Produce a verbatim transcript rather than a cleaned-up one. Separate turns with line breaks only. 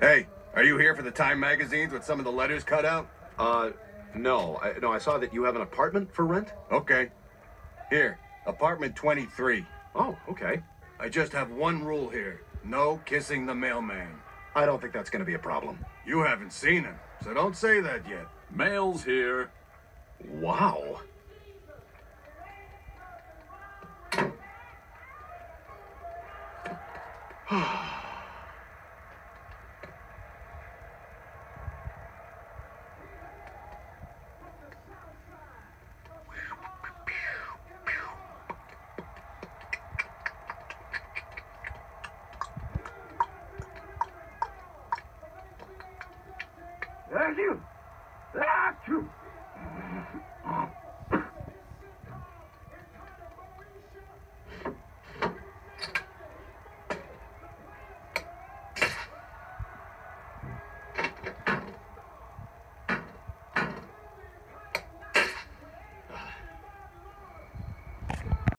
Hey, are you here for the Time magazines with some of the letters cut out?
Uh, no. I, no, I saw that you have an apartment for rent?
Okay. Here, apartment twenty-three.
Oh, okay.
I just have one rule here. No kissing the mailman.
I don't think that's going to be a problem.
You haven't seen him, so don't say that yet.
Mail's here.
Wow.
There's you. That's you.